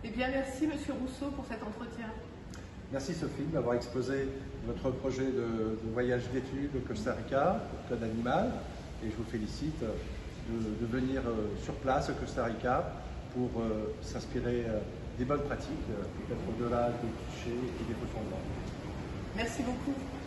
Eh bien, merci Monsieur Rousseau pour cet entretien. Merci Sophie d'avoir exposé votre projet de voyage d'études au Costa Rica, au Code Animal, et je vous félicite de venir sur place au Costa Rica pour s'inspirer des bonnes pratiques, peut-être au-delà des clichés et des faux semblants. Merci beaucoup.